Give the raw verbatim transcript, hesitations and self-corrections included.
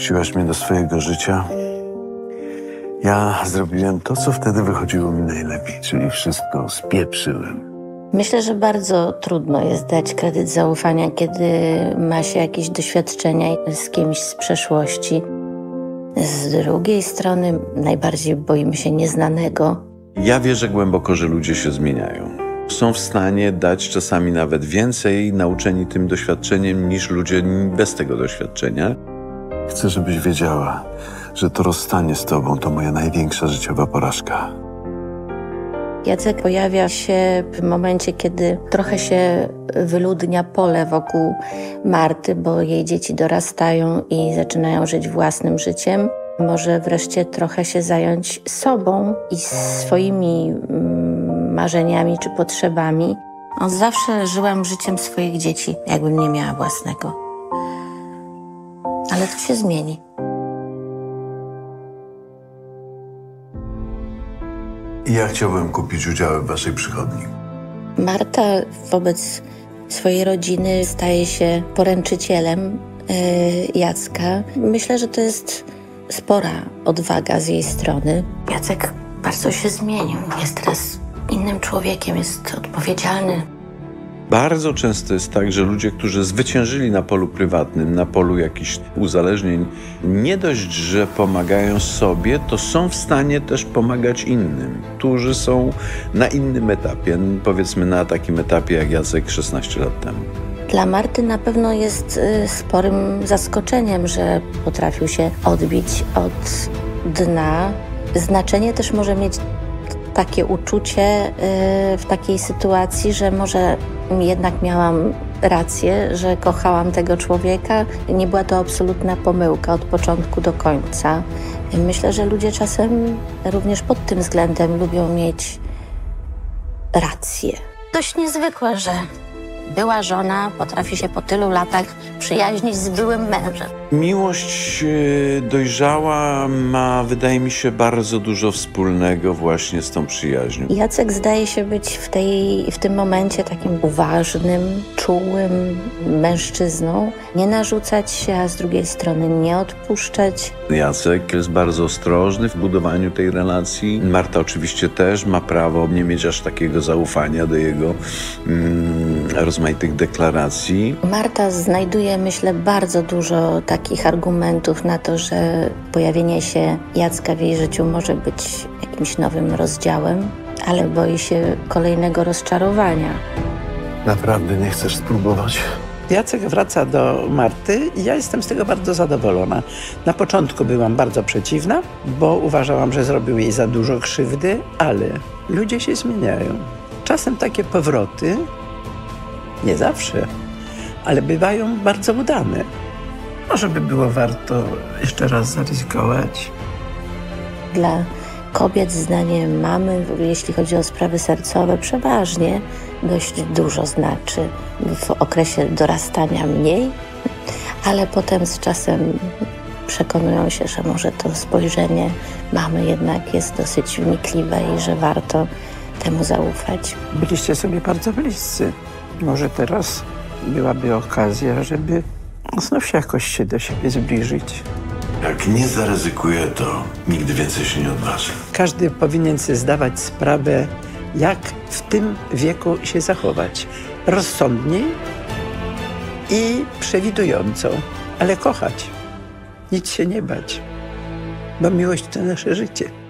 wpuściłaś mnie do swojego życia, ja zrobiłem to, co wtedy wychodziło mi najlepiej, czyli wszystko spieprzyłem. Myślę, że bardzo trudno jest dać kredyt zaufania, kiedy ma się jakieś doświadczenia z kimś z przeszłości. Z drugiej strony najbardziej boimy się nieznanego. Ja wierzę głęboko, że ludzie się zmieniają. Są w stanie dać czasami nawet więcej nauczeni tym doświadczeniem niż ludzie bez tego doświadczenia. Chcę, żebyś wiedziała, że to rozstanie z tobą to moja największa życiowa porażka. Jacek pojawia się w momencie, kiedy trochę się wyludnia pole wokół Marty, bo jej dzieci dorastają i zaczynają żyć własnym życiem. Może wreszcie trochę się zająć sobą i swoimi marzeniami czy potrzebami. On zawsze żyłam życiem swoich dzieci, jakbym nie miała własnego. Ale to się zmieni. Ja chciałbym kupić udziały w waszej przychodni. Marta wobec swojej rodziny staje się poręczycielem yy, Jacka. Myślę, że to jest spora odwaga z jej strony. Jacek bardzo się zmienił. Jest teraz innym człowiekiem, jest odpowiedzialny. Bardzo często jest tak, że ludzie, którzy zwyciężyli na polu prywatnym, na polu jakichś uzależnień, nie dość, że pomagają sobie, to są w stanie też pomagać innym, którzy są na innym etapie, powiedzmy na takim etapie jak Jacek szesnaście lat temu. Dla Marty na pewno jest y, sporym zaskoczeniem, że potrafił się odbić od dna. Znaczenie też może mieć takie uczucie y, w takiej sytuacji, że może jednak miałam rację, że kochałam tego człowieka. Nie była to absolutna pomyłka od początku do końca. Myślę, że ludzie czasem również pod tym względem lubią mieć rację. Dość niezwykłe, że była żona potrafi się po tylu latach przyjaźnić z byłym mężem. Miłość dojrzała ma, wydaje mi się, bardzo dużo wspólnego właśnie z tą przyjaźnią. Jacek zdaje się być w, tej, w tym momencie takim uważnym, czułym mężczyzną. Nie narzucać się, a z drugiej strony nie odpuszczać. Jacek jest bardzo ostrożny w budowaniu tej relacji. Marta oczywiście też ma prawo nie mieć aż takiego zaufania do jego mm, rozmaitych deklaracji. Marta znajduje, myślę, bardzo dużo takich argumentów na to, że pojawienie się Jacka w jej życiu może być jakimś nowym rozdziałem, ale boi się kolejnego rozczarowania. Naprawdę nie chcesz spróbować? Jacek wraca do Marty i ja jestem z tego bardzo zadowolona. Na początku byłam bardzo przeciwna, bo uważałam, że zrobił jej za dużo krzywdy, ale ludzie się zmieniają. Czasem takie powroty, nie zawsze, ale bywają bardzo udane. Może by było warto jeszcze raz zaryzykować. Dla kobiet zdanie mamy, jeśli chodzi o sprawy sercowe, przeważnie dość dużo znaczy. W okresie dorastania mniej, ale potem z czasem przekonują się, że może to spojrzenie mamy jednak jest dosyć wnikliwe i że warto temu zaufać. Byliście sobie bardzo bliscy. Może teraz byłaby okazja, żeby znów się jakoś się do siebie zbliżyć. Jak nie zaryzykuję, to nigdy więcej się nie odważę. Każdy powinien sobie zdawać sprawę, jak w tym wieku się zachować. Rozsądniej i przewidująco, ale kochać. Nic się nie bać, bo miłość to nasze życie.